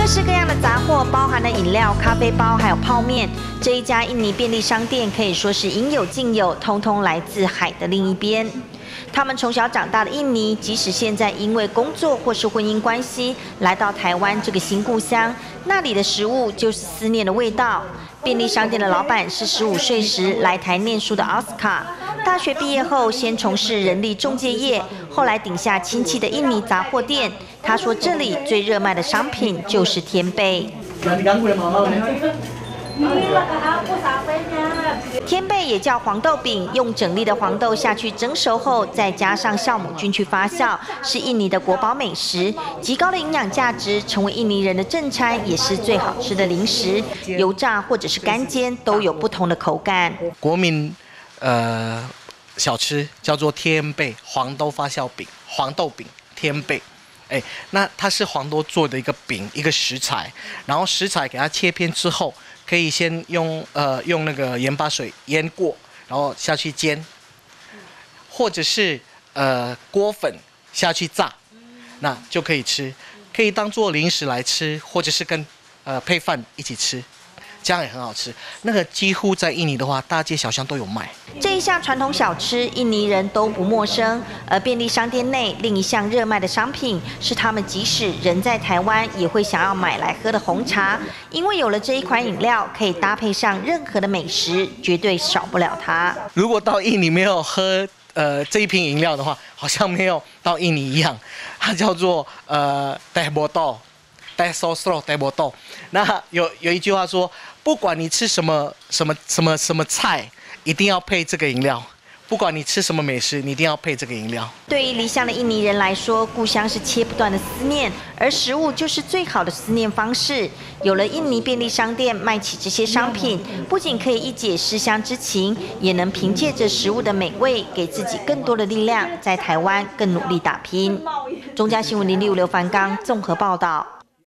各式各样的杂货，包含了饮料、咖啡包，还有泡面。这一家印尼便利商店可以说是应有尽有，通通来自海的另一边。他们从小长大的印尼，即使现在因为工作或是婚姻关系来到台湾这个新故乡，那里的食物就是思念的味道。便利商店的老板是15岁时来台念书的奥斯卡，大学毕业后先从事人力中介业，后来顶下亲戚的印尼杂货店。他说这里最热卖的商品就是天贝。天贝也叫黄豆饼，用整粒的黄豆下去蒸熟后，再加上酵母菌去发酵，是印尼的国宝美食，极高的营养价值，成为印尼人的正餐，也是最好吃的零食。油炸或者是干煎都有不同的口感。 国民小吃叫做天贝黄豆发酵饼，黄豆饼天贝。那它是黄豆做的一个饼，一个食材，然后食材给它切片之后，可以先用那个盐巴水腌过，然后下去煎，或者是锅粉下去炸，那就可以吃，可以当做零食来吃，或者是跟配饭一起吃。这样也很好吃，那个几乎在印尼的话，大街小巷都有卖。 这一项传统小吃，印尼人都不陌生。而便利商店内另一项热卖的商品，是他们即使人在台湾，也会想要买来喝的红茶。因为有了这一款饮料，可以搭配上任何的美食，绝对少不了它。 如果到印尼没有喝这一瓶饮料的话，好像没有到印尼一样。它叫做teh botol。带 sosro 带波豆，那有一句话说，不管你吃什么菜，一定要配这个饮料。不管你吃什么美食，你一定要配这个饮料。 对于离乡的印尼人来说，故乡是切不断的思念，而食物就是最好的思念方式。有了印尼便利商店卖起这些商品，不仅可以一解思乡之情，也能凭借着食物的美味，给自己更多的力量，在台湾更努力打拼。中嘉新闻065刘凡刚综合报道。